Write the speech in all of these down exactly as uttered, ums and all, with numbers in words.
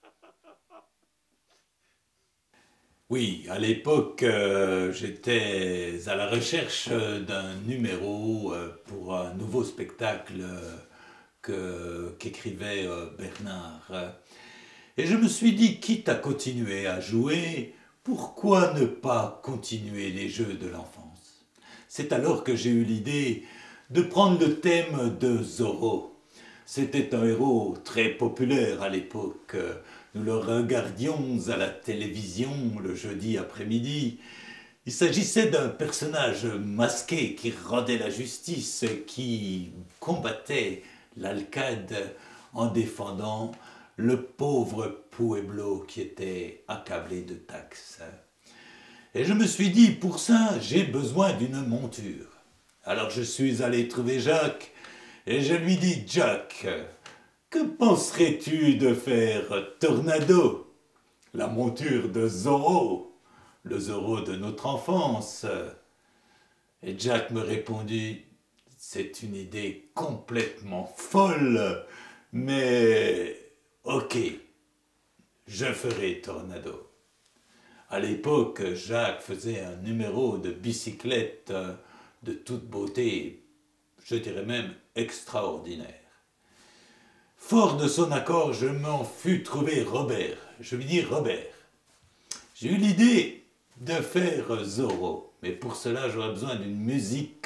Oui, à l'époque, euh, j'étais à la recherche d'un numéro euh, pour un nouveau spectacle euh, que- qu'écrivait euh, Bernard. Et je me suis dit, quitte à continuer à jouer, pourquoi ne pas continuer les jeux de l'enfance? C'est alors que j'ai eu l'idée de prendre le thème de Zorro. C'était un héros très populaire à l'époque. Nous le regardions à la télévision le jeudi après-midi. Il s'agissait d'un personnage masqué qui rendait la justice, qui combattait l'Alcade en défendant le pauvre Pueblo qui était accablé de taxes. Et je me suis dit, pour ça, j'ai besoin d'une monture. Alors je suis allé trouver Jacques et je lui dis, Jack, que penserais-tu de faire Tornado, la monture de Zorro, le Zorro de notre enfance? Et Jack me répondit, c'est une idée complètement folle, mais ok, je ferai Tornado. À l'époque, Jacques faisait un numéro de bicyclette de toute beauté, je dirais même extraordinaire. Fort de son accord, je m'en fus trouver Robert. Je lui dis, Robert, j'ai eu l'idée de faire Zorro, mais pour cela j'aurais besoin d'une musique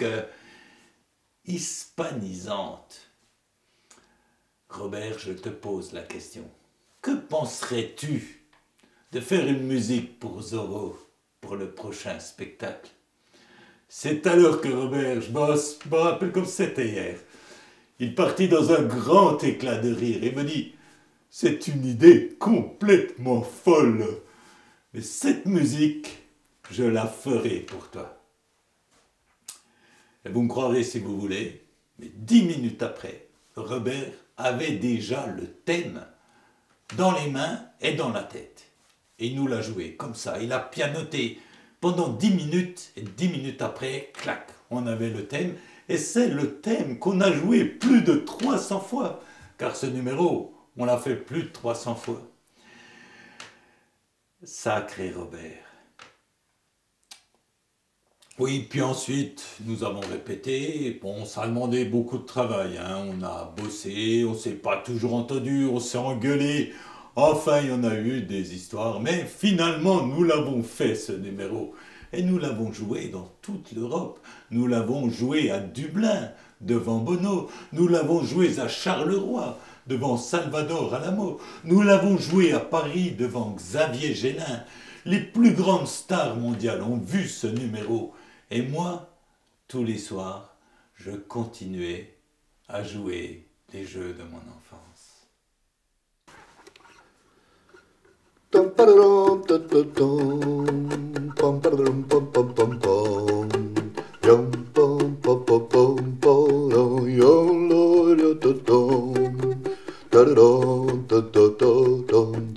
hispanisante. Robert, je te pose la question. Que penserais-tu de faire une musique pour Zorro pour le prochain spectacle? C'est alors que Robert, je me rappelle comme c'était hier, il partit dans un grand éclat de rire et me dit « C'est une idée complètement folle, mais cette musique, je la ferai pour toi. » Et vous me croirez si vous voulez, mais dix minutes après, Robert avait déjà le thème dans les mains et dans la tête. Et il nous l'a joué comme ça, il a pianoté pendant dix minutes, et dix minutes après, clac, on avait le thème. Et c'est le thème qu'on a joué plus de trois cents fois, car ce numéro, on l'a fait plus de trois cents fois. Sacré Robert. Oui, puis ensuite, nous avons répété. Bon, ça a demandé beaucoup de travail, hein. On a bossé, on ne s'est pas toujours entendu, on s'est engueulé. Enfin, il y en a eu des histoires, mais finalement, nous l'avons fait, ce numéro. Et nous l'avons joué dans toute l'Europe. Nous l'avons joué à Dublin, devant Bono. Nous l'avons joué à Charleroi, devant Salvador Alamo. Nous l'avons joué à Paris, devant Xavier Gélin. Les plus grandes stars mondiales ont vu ce numéro. Et moi, tous les soirs, je continuais à jouer les jeux de mon enfance. Dum, ba-da-dum, da-da-dum, bum, ba-da-dum, bum, bum, bum, bum. Yum, bum, bum, bum, bum, ba-dum, yum, la, da-da-dum, da-da-dum, da-da-da-dum.